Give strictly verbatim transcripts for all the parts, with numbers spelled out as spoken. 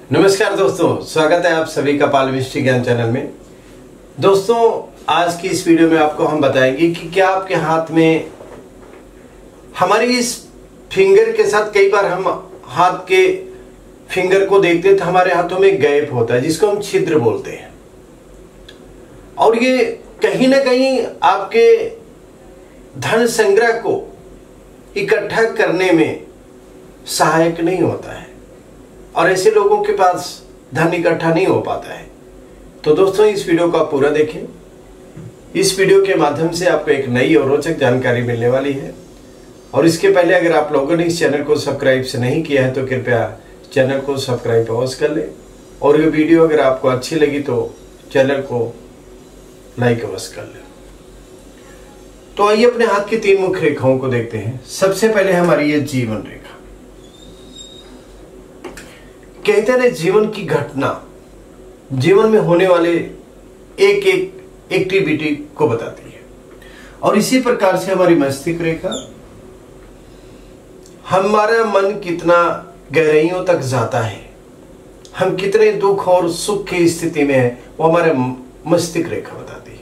नमस्कार दोस्तों, स्वागत है आप सभी का पाल मिस्ट्री ज्ञान चैनल में। दोस्तों, आज की इस वीडियो में आपको हम बताएंगे कि क्या आपके हाथ में हमारी इस फिंगर के साथ कई बार हम हाथ के फिंगर को देखते हैं तो हमारे हाथों में गैप होता है जिसको हम छिद्र बोलते हैं, और ये कहीं ना कहीं आपके धन संग्रह को इकट्ठा करने में सहायक नहीं होता है और ऐसे लोगों के पास धन इकट्ठा नहीं हो पाता है। तो दोस्तों, इस वीडियो को आप पूरा देखें। इस वीडियो के माध्यम से आपको एक नई और रोचक जानकारी मिलने वाली है। और इसके पहले अगर आप लोगों ने इस चैनल को सब्सक्राइब से नहीं किया है तो कृपया चैनल को सब्सक्राइब अवश्य कर लें, और ये वीडियो अगर आपको अच्छी लगी तो चैनल को लाइक अवश्य कर लें। तो आइए अपने हाथ की तीन मुख्य रेखाओं को देखते हैं। सबसे पहले हमारी ये जीवन रेखा, कहते हैं जीवन की घटना, जीवन में होने वाले एक एक एक्टिविटी को बताती है। और इसी प्रकार से हमारी मस्तिष्क रेखा, हमारा मन कितना गहराइयों तक जाता है, हम कितने दुख और सुख की स्थिति में है, वो हमारे मस्तिष्क रेखा बताती है।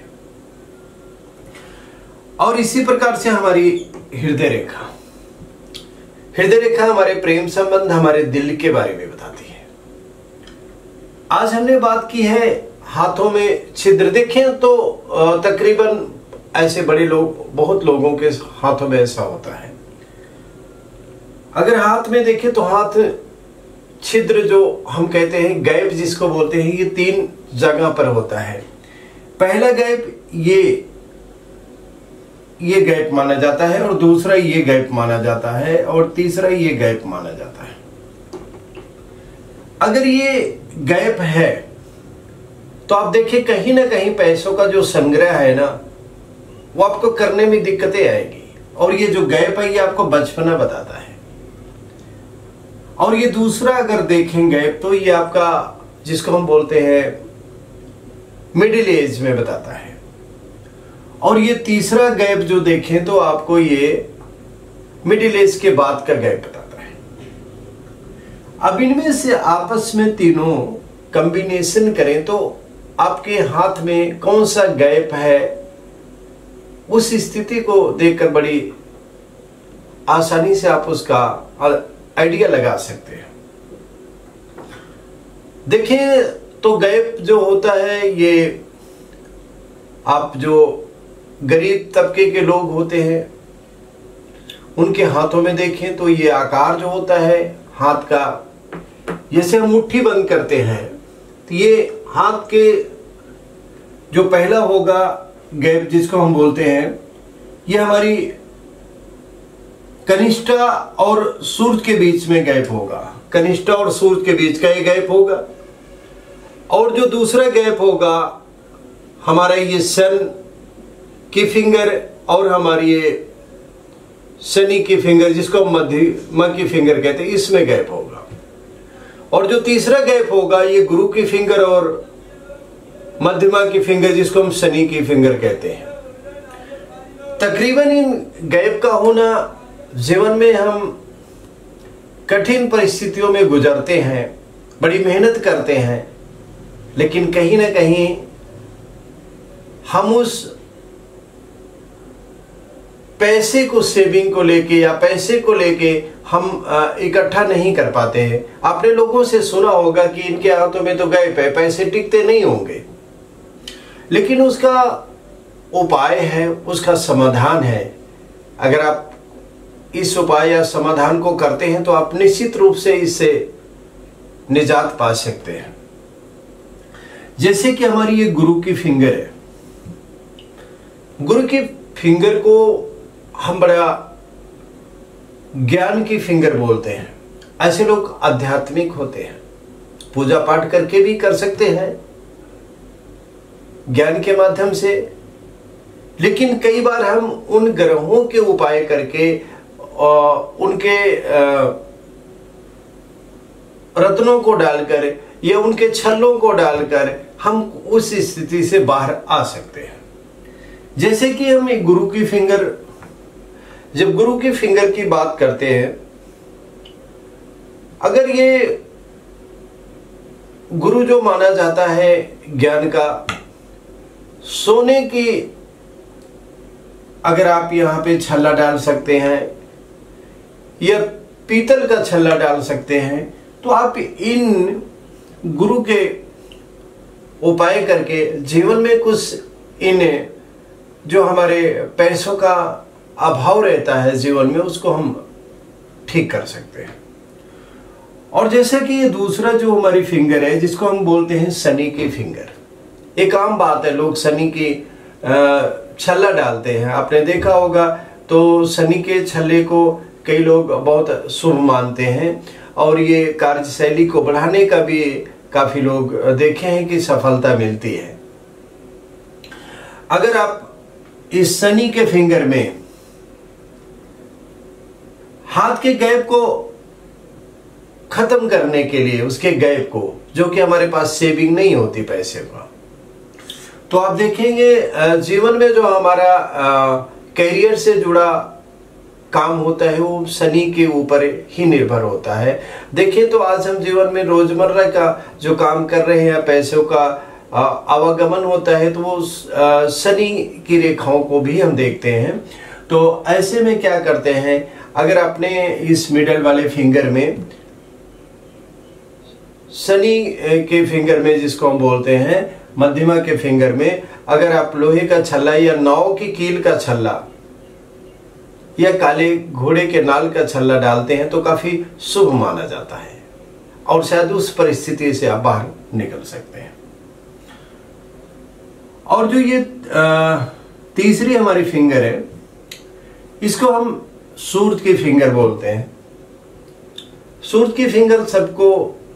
और इसी प्रकार से हमारी हृदय रेखा, हृदय रेखा हमारे प्रेम संबंध, हमारे दिल के बारे में बताती है। आज हमने बात की है हाथों में छिद्र। देखें तो तकरीबन ऐसे बड़े लोग, बहुत लोगों के हाथों में ऐसा होता है। अगर हाथ में देखें तो हाथ छिद्र जो हम कहते हैं गैप जिसको बोलते हैं, ये तीन जगह पर होता है। पहला गैप ये ये गैप माना जाता है, और दूसरा ये गैप माना जाता है, और तीसरा ये गैप माना जाता है। अगर ये गैप है तो आप देखिए कहीं ना कहीं पैसों का जो संग्रह है ना, वो आपको करने में दिक्कतें आएगी। और ये जो गैप है ये आपको बचपना बताता है। और ये दूसरा अगर देखें गैप तो ये आपका जिसको हम बोलते हैं मिडिल एज में बताता है। और ये तीसरा गैप जो देखें तो आपको ये मिडिल एज के बाद का गैप बताता है। अब इनमें से आपस में तीनों कॉम्बिनेशन करें तो आपके हाथ में कौन सा गैप है, उस स्थिति को देखकर बड़ी आसानी से आप उसका आइडिया लगा सकते हैं। देखिए तो गैप जो होता है, ये आप जो गरीब तबके के लोग होते हैं उनके हाथों में देखें तो ये आकार जो होता है हाथ का, जैसे हम मुट्ठी बंद करते हैं तो ये हाथ के जो पहला होगा गैप जिसको हम बोलते हैं, ये हमारी कनिष्ठा और सूर्य के बीच में गैप होगा। कनिष्ठा और सूर्य के बीच का ये गैप होगा। और जो दूसरा गैप होगा हमारा ये सन की फिंगर और हमारी ये शनि की फिंगर जिसको हम मध्यमा की फिंगर कहते हैं, इसमें गैप होगा। और जो तीसरा गैप होगा ये गुरु की फिंगर और मध्यमा की फिंगर जिसको हम शनि की फिंगर कहते हैं। तकरीबन इन गैप का होना, जीवन में हम कठिन परिस्थितियों में गुजरते हैं, बड़ी मेहनत करते हैं, लेकिन कहीं ना कहीं हम उस पैसे को, सेविंग को लेके या पैसे को लेके हम इकट्ठा नहीं कर पाते हैं। आपने लोगों से सुना होगा कि इनके हाथों में तो गैप है, पैसे टिकते नहीं होंगे, लेकिन उसका उपाय है, उसका समाधान है। अगर आप इस उपाय या समाधान को करते हैं तो आप निश्चित रूप से इससे निजात पा सकते हैं। जैसे कि हमारी ये गुरु की फिंगर है, गुरु की फिंगर को हम बड़ा ज्ञान की फिंगर बोलते हैं। ऐसे लोग आध्यात्मिक होते हैं, पूजा पाठ करके भी कर सकते हैं ज्ञान के माध्यम से, लेकिन कई बार हम उन ग्रहों के उपाय करके उनके रत्नों को डालकर या उनके छल्लों को डालकर हम उस स्थिति से बाहर आ सकते हैं। जैसे कि हम एक गुरु की फिंगर, जब गुरु की फिंगर की बात करते हैं, अगर ये गुरु जो माना जाता है ज्ञान का, सोने की अगर आप यहाँ पे छल्ला डाल सकते हैं या पीतल का छल्ला डाल सकते हैं, तो आप इन गुरु के उपाय करके जीवन में कुछ इन जो हमारे पैसों का अभाव रहता है जीवन में, उसको हम ठीक कर सकते हैं। और जैसे कि ये दूसरा जो हमारी फिंगर है जिसको हम बोलते हैं शनि की फिंगर, एक आम बात है, लोग शनि की छल्ला डालते हैं, आपने देखा होगा। तो शनि के छल्ले को कई लोग बहुत शुभ मानते हैं और ये कार्यशैली को बढ़ाने का भी काफी लोग देखे हैं कि सफलता मिलती है। अगर आप इस शनि के फिंगर में हाथ के गैप को खत्म करने के लिए, उसके गैप को, जो कि हमारे पास सेविंग नहीं होती पैसे का, तो आप देखेंगे जीवन में जो हमारा कैरियर से जुड़ा काम होता है वो शनि के ऊपर ही निर्भर होता है। देखिए तो आज हम जीवन में रोजमर्रा का जो काम कर रहे हैं, पैसों का आवागमन होता है, तो वो शनि की रेखाओं को भी हम देखते हैं। तो ऐसे में क्या करते हैं, अगर अपने इस मिडल वाले फिंगर में, शनि के फिंगर में जिसको हम बोलते हैं मध्यमा के फिंगर में, अगर आप लोहे का छल्ला या नाव की कील का छल्ला या काले घोड़े के नाल का छल्ला डालते हैं तो काफी शुभ माना जाता है और शायद उस परिस्थिति से आप बाहर निकल सकते हैं। और जो ये आ, तीसरी हमारी फिंगर है, इसको हम सूर्य की फिंगर बोलते हैं। सूर्य की फिंगर सबको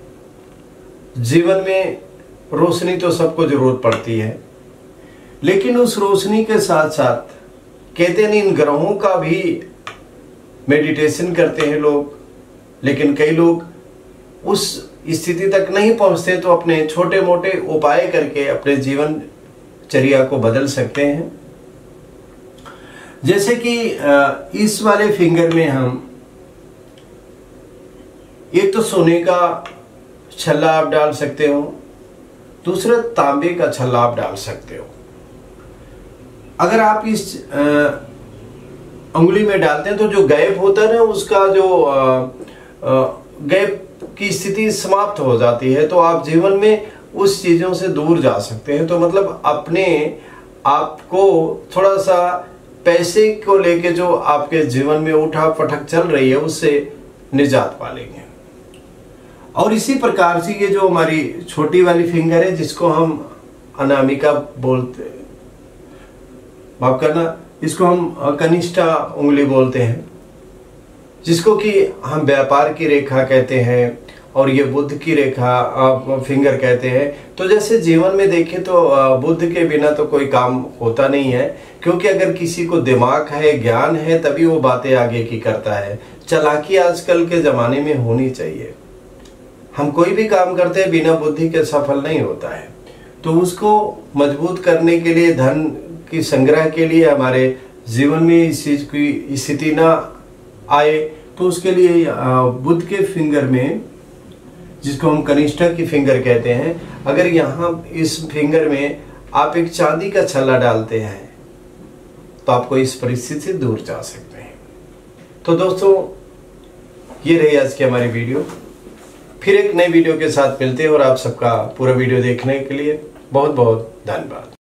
जीवन में रोशनी तो सबको जरूरत पड़ती है, लेकिन उस रोशनी के साथ साथ कहते हैं इन ग्रहों का भी मेडिटेशन करते हैं लोग, लेकिन कई लोग उस स्थिति तक नहीं पहुंचते, तो अपने छोटे मोटे उपाय करके अपने जीवन चर्या को बदल सकते हैं। जैसे कि इस वाले फिंगर में हम एक तो सोने का छल्ला आप डाल सकते हो, दूसरा तांबे का छल्ला आप डाल सकते हो। अगर आप इस उंगली में डालते हैं तो जो गैप होता है ना, उसका जो गैप की स्थिति समाप्त हो जाती है, तो आप जीवन में उस चीजों से दूर जा सकते हैं। तो मतलब अपने आप को थोड़ा सा पैसे को लेके जो आपके जीवन में उठा पटक चल रही है उससे निजात पा लेंगे। और इसी प्रकार से ये जो हमारी छोटी वाली फिंगर है जिसको हम अनामिका बोलते, माफ करना, इसको हम कनिष्ठा उंगली बोलते हैं, जिसको कि हम व्यापार की रेखा कहते हैं और ये बुध की रेखा फिंगर कहते हैं। तो जैसे जीवन में देखें तो बुध के बिना तो कोई काम होता नहीं है, क्योंकि अगर किसी को दिमाग है, ज्ञान है, तभी वो बातें आगे की करता है। चालाकी आजकल के जमाने में होनी चाहिए। हम कोई भी काम करते हैं बिना बुद्धि के सफल नहीं होता है। तो उसको मजबूत करने के लिए, धन की संग्रह के लिए, हमारे जीवन में इस चीज की स्थिति ना आए, तो उसके लिए बुध के फिंगर में, जिसको हम कनिष्ठा की फिंगर कहते हैं, अगर यहाँ इस फिंगर में आप एक चांदी का छल्ला डालते हैं तो आपको इस परिस्थिति से दूर जा सकते हैं। तो दोस्तों, ये रही आज की हमारी वीडियो। फिर एक नई वीडियो के साथ मिलते हैं और आप सबका पूरा वीडियो देखने के लिए बहुत बहुत धन्यवाद।